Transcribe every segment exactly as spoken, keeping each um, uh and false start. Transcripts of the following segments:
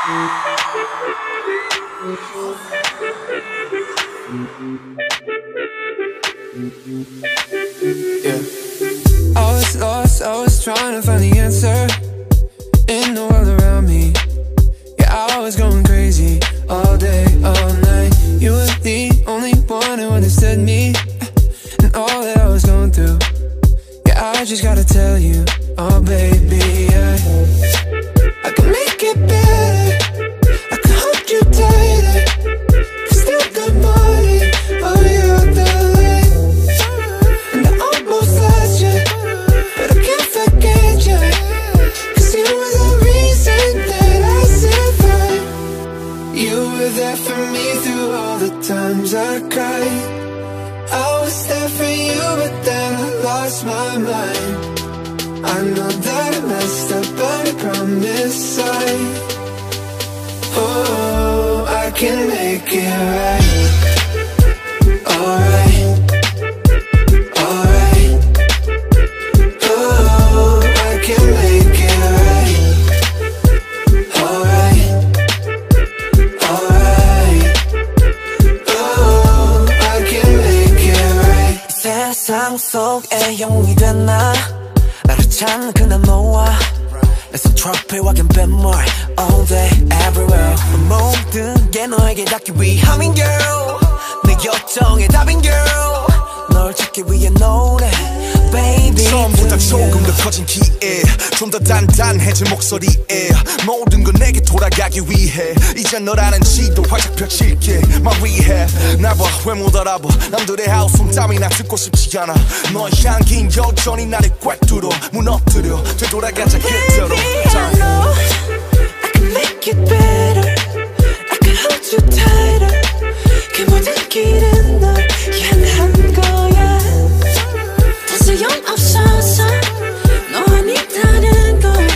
Yeah. I was lost, I was trying to find the answer in the world around me. Yeah, I was going crazy all day, all night. You were the only one who understood me and all that I was going through. Yeah, I just gotta tell you, oh baby, yeah. I can make it better, I can hold you tighter. I still got money, oh you're the light. And I almost lost you, but I can't forget you. Cause you were the reason that I survived. You were there for me through all the times I cried. I was there for you, but then I lost my mind. I know that I messed up, but I promise I Oh, I can make it right. Alright, alright. Oh, I can make it right. Alright, alright. Oh, I can make it right. 세상 속에 영웅이 된 나 나를 찾는 그날 너와 It's a trophy walking bit more all day everywhere 모든 게 너에게 닿기 위함인 girl 내 요청의 답인 girl 널 찾기 위해 노래 baby 처음보다 조금 더 커진 기에 좀 더 단단해진 목소리에 모든 건 내게 돌아가기 위해 이제 너라는 지도 활짝 펼칠게 My rehab 나봐 왜 못 알아봐 남들의 하우스 땀이나 듣고 싶지 않아 너의 향긴 여전히 나를 꽉 뚫어 무너뜨려 되돌아가자 그대로 Baby I know I can make it better I can hold you tighter 그 모든 길은 널 향한 거야 더 소용없어서 너 아니다는 걸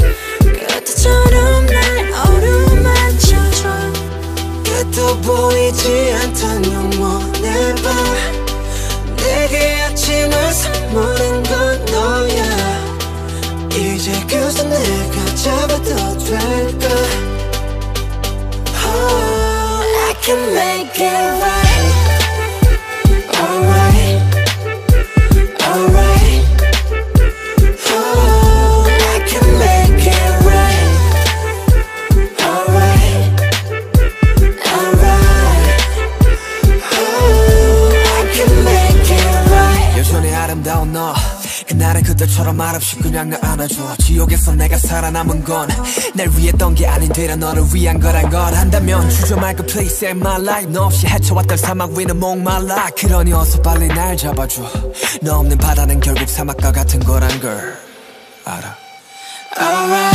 그때처럼 날 어루만져줘 끝도 보이지 않던 영원의 밤 내게 아침을 선물한 건 너야 이제 그저 내가 잡아도 될까 Oh, I can make it right Alright Alright Oh, I can make it right Alright Alright Oh, I can make it right 여전히 아름다운 너 그날은 그때처럼 말없이 그냥 날 안아줘 지옥에서 내가 살아남은 건 날 위했던 게 아닌 되려 너를 위한 거란 걸 안다면 주저 말고 please save my life 너 없이 헤쳐왔던 사막 위는 목말라 그러니 어서 빨리 날 잡아줘 너 없는 바다는 결국 사막과 같은 거란 걸 알아 Alright